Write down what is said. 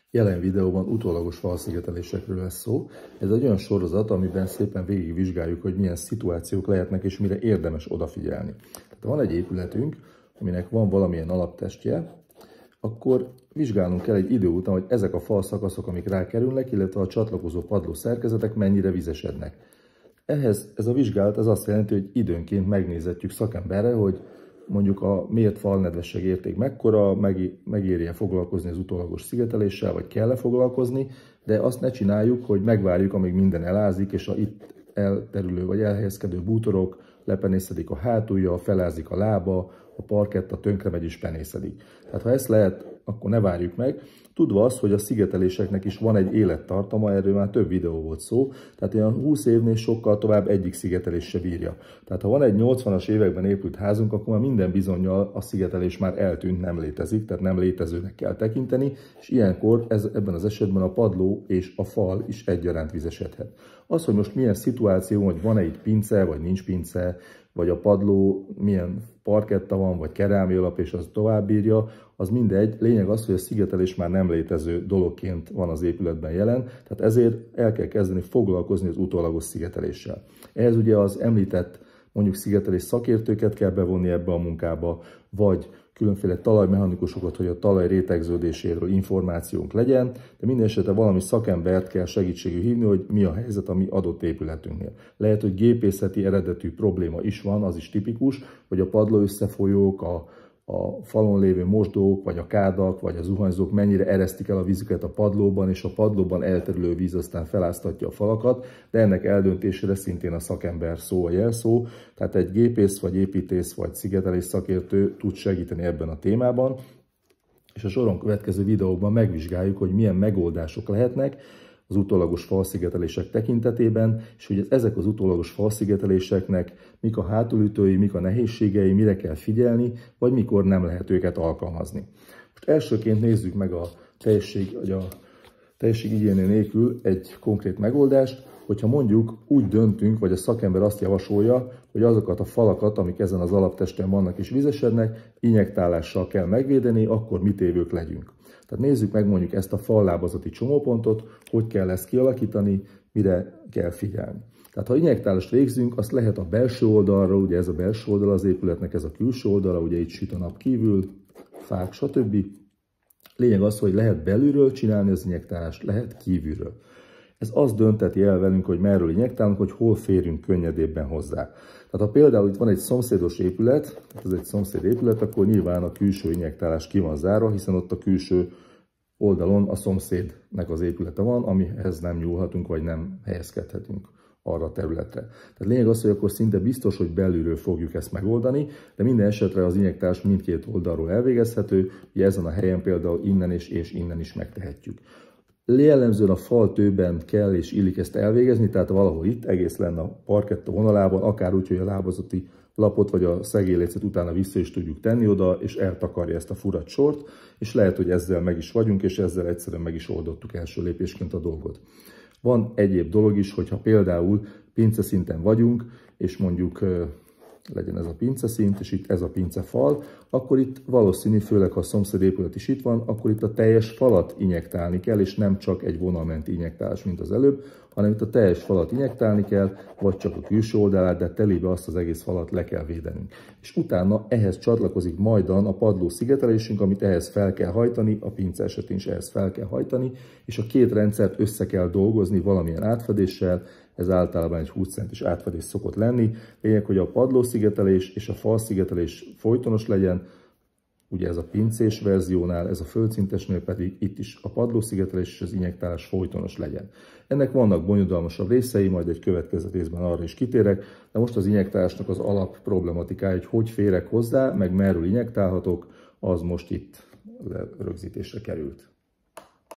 Jelen videóban utólagos falszigetelésekről lesz szó. Ez egy olyan sorozat, amiben szépen végigvizsgáljuk, hogy milyen szituációk lehetnek és mire érdemes odafigyelni. Tehát ha van egy épületünk, aminek van valamilyen alaptestje, akkor vizsgálnunk kell egy idő után, hogy ezek a falszakaszok, amik rákerülnek, illetve a csatlakozó padló szerkezetek mennyire vizesednek. Ez a vizsgálat azt jelenti, hogy időnként megnézetjük szakemberre, hogy mondjuk a mért falnedvesség érték mekkora, megéri-e foglalkozni az utólagos szigeteléssel, vagy kell-e foglalkozni, de azt ne csináljuk, hogy megvárjuk, amíg minden elázik, és a itt elterülő vagy elhelyezkedő bútorok lepenészedik a hátulja, felázik a lába, a parketta tönkre megy és penészedik. Tehát ha ezt lehet, akkor ne várjuk meg. Tudva azt, hogy a szigeteléseknek is van egy élettartama, erről már több videó volt szó, tehát olyan 20 évnél sokkal tovább egyik szigetelés se bírja. Tehát ha van egy 80-as években épült házunk, akkor már minden bizonnyal a szigetelés már eltűnt, nem létezik, tehát nem létezőnek kell tekinteni, és ilyenkor ebben az esetben a padló és a fal is egyaránt vizesedhet. Az, hogy most milyen szituáció, hogy van-e itt pince, vagy nincs pince, vagy a padló milyen parketta van, vagy kerámia alap, és az tovább bírja, az mindegy. Lényeg az, hogy a szigetelés már nem létező dologként van az épületben jelen, tehát ezért el kell kezdeni foglalkozni az utólagos szigeteléssel. Ehhez ugye az említett mondjuk szigetelés szakértőket kell bevonni ebbe a munkába, vagy különféle talajmechanikusokat, hogy a talaj rétegződéséről információnk legyen, de minden esetre valami szakembert kell segítségül hívni, hogy mi a helyzet a mi adott épületünknél. Lehet, hogy gépészeti eredetű probléma is van, az is tipikus, hogy a padló összefolyók, a falon lévő mosdók, vagy a kádak, vagy a zuhanyzók mennyire eresztik el a vízüket a padlóban, és a padlóban elterülő víz aztán feláztatja a falakat, de ennek eldöntésére szintén a szakember szó a jelszó, tehát egy gépész, vagy építész, vagy szigetelés szakértő tud segíteni ebben a témában, és a soron következő videóban megvizsgáljuk, hogy milyen megoldások lehetnek az utólagos falszigetelések tekintetében, és hogy ezek az utólagos falszigeteléseknek mik a hátulütői, mik a nehézségei, mire kell figyelni, vagy mikor nem lehet őket alkalmazni. Most elsőként nézzük meg a teljesség igénye nélkül egy konkrét megoldást, hogyha mondjuk úgy döntünk, vagy a szakember azt javasolja, hogy azokat a falakat, amik ezen az alaptesten vannak és vizesednek, injektálással kell megvédeni, akkor mit évők legyünk. Tehát nézzük meg mondjuk ezt a fallábazati csomópontot, hogy kell ezt kialakítani, mire kell figyelni. Tehát ha injektálást végzünk, azt lehet a belső oldalra, ugye ez a belső oldal az épületnek, ez a külső oldala, ugye itt süt a nap kívül, fák, stb. Lényeg az, hogy lehet belülről csinálni az injektálást, lehet kívülről. Ez azt dönteti el velünk, hogy merről injektálunk, hogy hol férünk könnyedébben hozzá. Tehát ha például itt van egy szomszédos épület, ez egy szomszéd épület, akkor nyilván a külső injektálás ki van zárva, hiszen ott a külső oldalon a szomszédnek az épülete van, amihez nem nyúlhatunk, vagy nem helyezkedhetünk arra a területre. Tehát lényeg az, hogy akkor szinte biztos, hogy belülről fogjuk ezt megoldani, de minden esetre az injektálás mindkét oldalról elvégezhető, ugye ezen a helyen például innen és innen is megtehetjük. Jellemzően a faltőben kell és illik ezt elvégezni, tehát valahol itt egész lenne a parketta vonalában, akár úgy, hogy a lábazati lapot vagy a szegélylécet utána vissza is tudjuk tenni oda, és eltakarja ezt a furat sort, és lehet, hogy ezzel meg is vagyunk, és ezzel egyszerűen meg is oldottuk első lépésként a dolgot. Van egyéb dolog is, hogyha például pinceszinten vagyunk, és mondjuk legyen ez a pinceszint, és itt ez a pincefal, akkor itt valószínű, főleg ha a szomszéd épület is itt van, akkor itt a teljes falat injektálni kell, és nem csak egy vonalmenti injektálás, mint az előbb, hanem itt a teljes falat injektálni kell, vagy csak a külső oldalát, de telébe azt az egész falat le kell védenünk. És utána ehhez csatlakozik majdan a padló szigetelésünk, amit ehhez fel kell hajtani, a pince esetén is ehhez fel kell hajtani, és a két rendszert össze kell dolgozni valamilyen átfedéssel, ez általában egy 20 centis átfedés szokott lenni. Lényeg, hogy a padlószigetelés és a falszigetelés folytonos legyen, ugye ez a pincés verziónál, ez a földsintesnél pedig itt is a padlószigetelés és az injektálás folytonos legyen. Ennek vannak bonyodalmasabb részei, majd egy következő részben arra is kitérek, de most az injektálásnak az alap problematikája, hogy férek hozzá, meg merről injektálhatok, az most itt rögzítésre került.